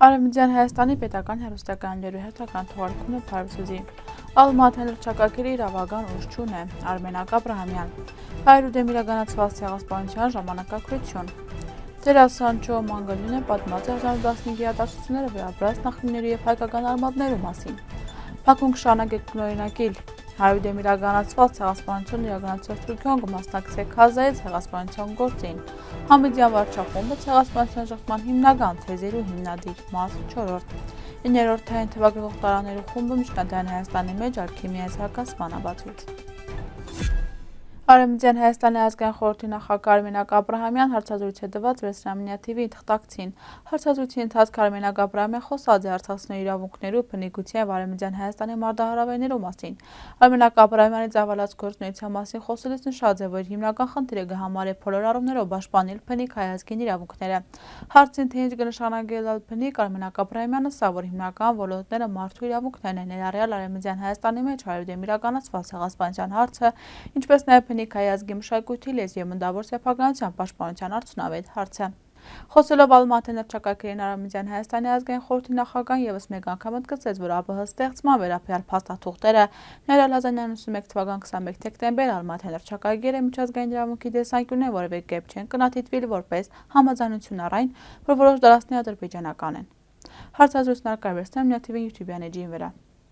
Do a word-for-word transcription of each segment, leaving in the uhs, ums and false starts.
Արևմտյան Հայաստանի պետական հեռուստականալերու հերթական թողարկումը Փարվզուզի Ալմաթեն լրջակակիրի իրավական ուժ չունե Արմենակ Աբրահամյան հայրուդեմ իրականացված ցեղասպանության ժամանակակրություն Դերասան Ջո Մանգալյանը պատմած է հազար տասնհինգի հատասությունները վերաբերած նախնիների և հայկական արմատներու մասին Բաքուն կշարունակի կրկնօրինակել հայրուդեմ իրականացված ցեղասպանություն իրականացված Թուրքիայում կմասնակցի Քազայի ցեղասպանության գործին Համիդյան վարչախումբը ցեղասպանության շղթման հիմնական թեզերու հիմնադիր մաս չորրորդ իններորդային թվագրող տարաներու խումբը միջնադարյան Հայաստանի մեջ ալքիմիայի զարգացման ապացույց Արևմտյան Հայաստանի ազգային խորհրդի նախագահ Արմենակ Աբրահամյան հարցազրույց է տված Վերսրամինյա Թ V-ի թղթակցին։ Հարցազրույցի ընթացքում Արմենակ Աբրահամյան խոսած է արցախցիների իրավունքներու, բնիկության և Արևմտյան Հայաստանի մարտահրավերներու մասին։ Արմենակ Աբրահամյանի ծավալած գործունեության մասին խոսելիս նշած է, որ հիմնական խնդիրը կհամարի բոլոր առումներով պաշտպանել բնիկ հայ ազգին իրավունքները։ Հարցին թե ինչ կնշանակել բնիկ Արմենակ Աբրահամյանը ասա, որ հիմնական ոլորտները մարդու իրավունքներն են, ներառյալ Արևմտյան Հայաստանի մեջ հայրուդեմ իրականացված ցեղասպանության հարցը, ինչպես նաև բնիկ հայ ազգի մշակույթի, լեզվի և մտավոր սեփականության պաշտպանության արդյունավետ հարցը։ Խոսելով Ալմաթեն լրջակակիրին Արևմտյան Հայաստանի ազգային խորհրդի նախագահան ևս մեկ անգամ ընդգծեց, որ ԱԲՀ ստեղծման վերաբերյալ փաստաթուղթերը ներառյալ հազար իննյակ ութսունմեկ թվականի քսանմեկ դեկտեմբեր Ալմաթեն լրջակակիրը միջազգային իրավունքի տեսանկյունին որևէ կերպ չեն կնահատվել որպես համաձայնություն առ այն, որ որոշ դարաշրջաններ ադրբեջանական են։ Հարցազրույցն առկա է Վերսրամինյա Թ V-ի YouTube էջին վրա։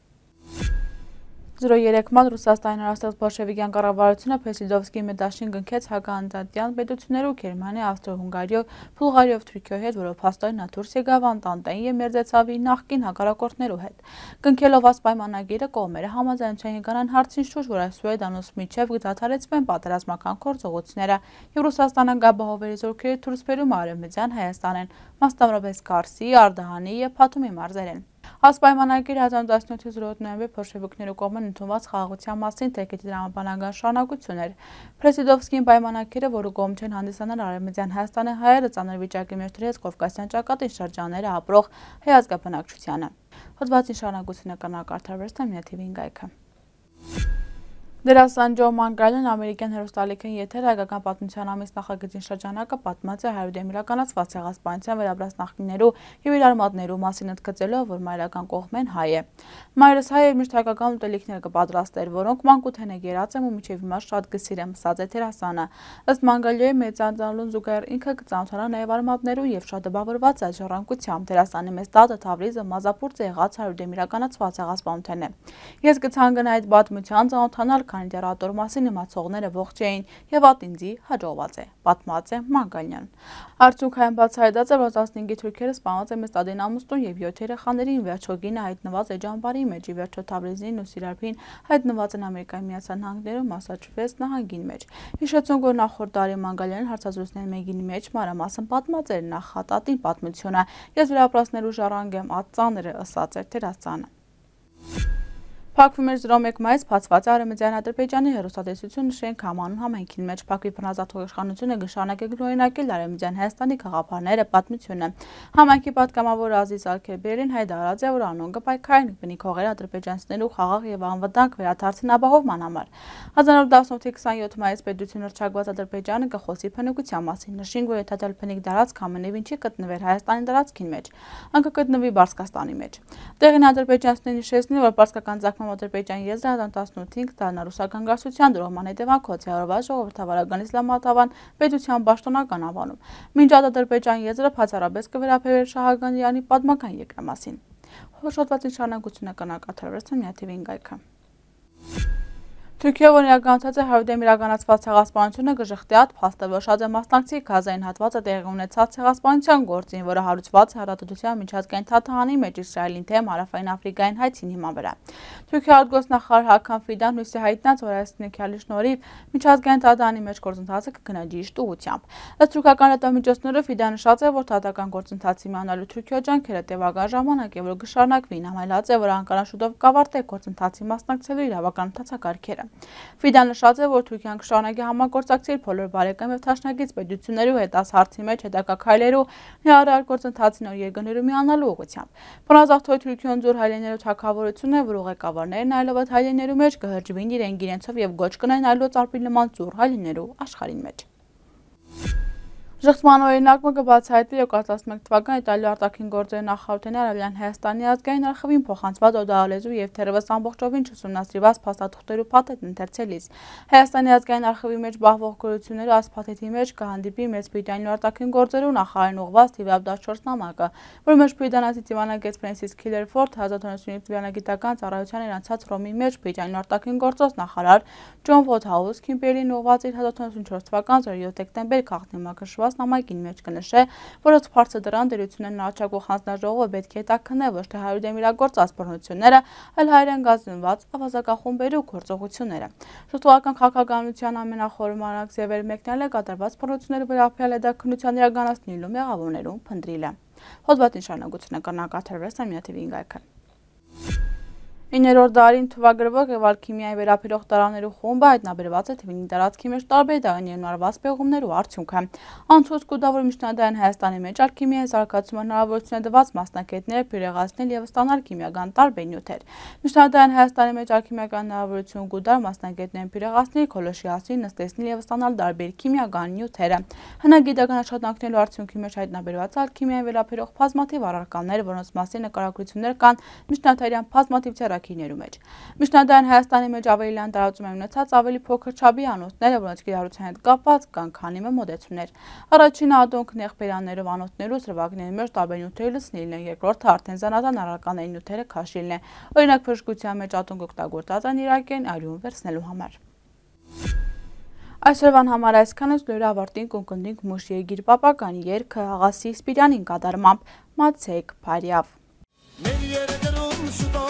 Զրո երեք ման Ռուսաստանի նորաստեղծ բոլշևիկյան կառավարությունը Փեսիդովսկիի մեդաշին գնքեց հակաանտանտյան պետություններու Գերմանիա, Ավստրիա-Հունգարիա, Բուլղարիա և Թուրքիայի հետ, որով փաստորեն նա դուրս եկավ Անտանտային և մերձեցավ իր նախկին հակառակորդներու հետ։ Գնքելով այս պայմանագիրը կողմերը համաձայնության եկան հարցին շուրջ, որ այսօր դանուց միջև կդադարեցվեն պատերազմական գործողությունները և Ռուսաստանը գաբահովերի զորքերը դուրս բերում Արևմտյան Հայաստանեն, մասնավորապես Կարսի, Արդահանի և Բաթումի մարզերեն։ Այս պայմանագիրը հազար տասնյոթ զրոյոթ նոյեմբեր բոլշևիկներու կողմէն ընդունված խաղաղության մասին թեկետի տրամաբանական շարունակություն էր։ Փեսիդովսկիի պայմանագիրը, որը կողմ չեն հանդիսանալ Արևմտյան Հայաստանի հայերը ծանր վիճակի մեջ դրեց Կովկասյան ճակատի շրջանները ապրող հայ ազգաբնակչությանը։ Հոդվածի շարունակությունը կնակարդար Վերսրամինյա Թ V-ին գայքը։ Դերասան Ջո Մանգալյանը ամերիկյան հեռուստաալիքին եթեր հայկական պատմության ամիս նախագծին շրջանակը պատմած է հայրուդեմ իրականացված ցեղասպանության վերաբերած նախնիներու և իր արմատներու մասին ընդգծելով, որ մայրական կողմեն հայ է։ Մայրս հայ է, միշտ հայկական ուտելիքներ կպատրաստեր, որոնք մանկութեն եկերած եմ ու մինչև հիմա շատ կսիրեմ, ասաց է դերասանը։ Ըստ Մանգալյոյի մեծանալուն զուգահեռ ինքը կծանոթանա նաև արմատներու և շատ տպավորված է ժառանգությամբ։ Դերասանի մեծ տատը Թավրիզը մազապուրծը եղած հայրուդեմ իրականացված ցեղասպանությունն է։ Ես կցանկանայի այդ պատմության ծանոթանալ, քանի դեռ ատոր մասին իմացողները ողջ էին և ատ ինձի հաջողված է, պատմած է Մանգալյան։ Արդյունքային բացահայտած է, որ տասնհինգի թուրքերը սպանված է մեծ տատին ամուսնուն և յոթ երեխաներին, վերջո կինը հայտնված է ջամբարի մեջ, ի վերջո Թավրիզին ու Սիրափին հայտնված են Ամերիկայի Միացյալ Նահանգներում Մասաչուսեթս նահանգին մեջ։ Հիշեցնենք, որ նախորդ տարի Մանգալյանը հարցազրույցների մեկին մեջ մանրամասն պատմած էր նախատատի պատմությունը։ Ես վերապրածներու ժառանգ եմ, ատ ծանր է, ըսած էր դերասանը։ Փակվում էր զրո մեկ մայիս բացված Արևմտյան Ադրբեջանի հեռուստատեսությունը շենք համանուն համայնքին մեջ Փակվի բռնազավթող իշխանությունը կշարունակի կրկնօրինակել Արևմտյան Հայաստանի գաղափարները, պատմությունը։ Համայնքի պատգամավոր Ազիզ Ալքերբերին հայտարարած է, որ անոնք կպայքարեն բնիկ հողեր ադրբեջանցիներու խաղաղ եւ անվտանգ վերադարձին ապահովման համար։ հազար նորը տասնութի քսաներորդ մայիս պետություն հռչակված Ադրբեջանը կխոսի բնիկության մասին, նշենք, որ եթե բնիկ դարածք ամենևին չի գտնվեր Հայաստանի դարածքին մեջ, անկը գտնվի Բարսկաստանի մեջ։ Տեղին ադրբեջանցիներն հիշեցնին, որ պարսկական Ադրբեջանի եզրը հազար տասնութին ռուսական գրասության դրողման հետևանքով ցեղավորված ժողովրդավարական իսլամատավան պետության պաշտոնական անվանում։ Մինչ Ադրբեջանի եզրը բացառապես կվերաբերվեր Շահագան Իրանի պատմական երկրամասին։ Հոդվածի շարունակությունը կնակատարվի Վերսրամինյա Թ V-ին գայքը։ Թուրքիայով իրականացած է հայրուդեմ իրականացված ցեղասպանությունը կժխտի ատ փաստը, որ շատ է մասնակցի Գազային հատվածը տեղի ունեցած ցեղասպանության գործին, որը հարուցված է Հեռուստատեսության միջազգային թաթարանի մեջ Իսրայելին թեմ Հարավային Աֆրիկային հայցին հիման վրա։ Թուրքիայի արտգործնախարար Հական Ֆիդան հույս է հայտնած, որ այս նյութերի շնորհիվ միջազգային թաթարանի մեջ գործընթացը կգնա ճիշտ ուղղությամբ։ Ըստ թուրքական լրատվամիջոցներու Ֆիդան նշած է, որ թաթական գործընթացի միանալու Թուրքիայի ջանքերը տևական ժամանակ է, որ կշարունակվին, համայնած է, որ Անկարան շուտով կավարտի գործընթացի մասնակցելու իրավական ընթացակարգերը։ Ֆիդան նշած է, որ Թուրքիան կշարունակի համագործակցել բոլոր բարեկամ և թաշնագից պետություններու հետ այս հարցի մեջ հետագա քայլերու ներառյալ գործընթացի նոր երկրներու միանալու ուղղությամբ։ Բռնազավթող Թուրքիոն ձոր հայլեներու թագավորությունը, որ ուղեկավարներն այլով այդ հայլեներու մեջ կհրջվին իրենք իրենցով և գոչ կնային այլոց արբի նման ձոր հայլեներու աշխարհին մեջ։ Ժխտման օրինակը կբացահայտվի երկու հազար տասնմեկ թվականի Իտալիայի արտաքին գործերի նախարարության Արևելյան Հայաստանի ազգային արխիվին փոխանցված օդալեզու եւ թերևս ամբողջովին չուսումնասիրված փաստաթղթերու փաթեթ ընթերցելիս։ Հայաստանի ազգային արխիվի մեջ բախվող գործությունները այս փաթեթի մեջ կհանդիպի Մեծ Բրիտանիայի արտաքին գործերու նախարարին ուղղված թիվ դասչորս նամակը, որի մեջ Բրիտանացի դիվանագետ Ֆրենսիս Քիլերֆորդ հազար ութ հարյուր ութսունհինգ դիվանագիտական ծառայության իրացած Ռոմի մեջ Բրիտանիայի արտաքին գործոս նախարար Ջոն Վոթհաուս Քիմբերլին ուղղված իր հազար ութ հարյուր ութսունչորս թվականի զորի դեկտեմբեր քաղաքնամակշռված նամակին մեջ կնշե, որ ըստ փորձը դրան դերություններն առաջարկող հանձնաժողովը պետք է հետաքննի ոչ թե հարյուր դեմիրագործած բռնությունները, այլ հայերեն գազնված ավազակախումբերու գործողությունները։ Ժխտողական քաղաքականության ամենախորը մանրակրկիտ ձևերը մեկնել է կատարված բռնությունների վերաբերյալ հետաքննության իրականացնելու մեղավորներու փնտրիլը։ Հոդվածին շարունակությունը կրնակատարվեց Ամենաթիվի ինգայքն։ Իններորդ դարին թվագրվող եւ ալքիմիայի վերաբերող տարաներու խումբը հայտնաբերված է թվին տարածքի մեջ տարբեր դեղին արված պեղումներու արդյունքը։ Անցուց կուտավոր միջնադարային Հայաստանի մեջ ալքիմիայի զարգացումը հնարավորություն է տված մասնակիցները բյուրեղացնել եւ ստանալ քիմիական տարբեր նյութեր։ Միջնադարային Հայաստանի մեջ ալքիմիական հնարավորություն կուտար մասնակիցներին բյուրեղացնել, քոլոշիացնել, նստեցնել եւ ստանալ տարբեր քիմիական նյութերը։ Հնագիտական աշխատանքներու արդյունքի մեջ հայտնաբերված ալքիմիայի վերաբերող բազմաթիվ առարկաներ, որոնց մասին նկարագրություններ կան միջնադարյան բազմաթիվ թերակիներու մեջ։ Միջնադարյան Հայաստանի մեջ ավելի լայն տարածում են ունեցած ավելի փոքր չափի անոթները, որոնց կիրառության հետ կապված կան քանի մոդեցումներ։ Առաջինը ադոնք նեղբերաններով անոթներու սրվակների մեջ տարբեր նյութեր լցնելն է, երկրորդը արդեն զանազան առարկաների նյութերը քաշելն է։ Օրինակ բժշկության մեջ ադոնք օգտագործած են իրակեն արյուն վերցնելու համար։ Այսօրվան համար այսքանը ստորի ավարտին կընկնենք Մուշիե Գիրպապականի երգը Աղասի Սպիրյանին կատարմամբ մացեք Փարիավ։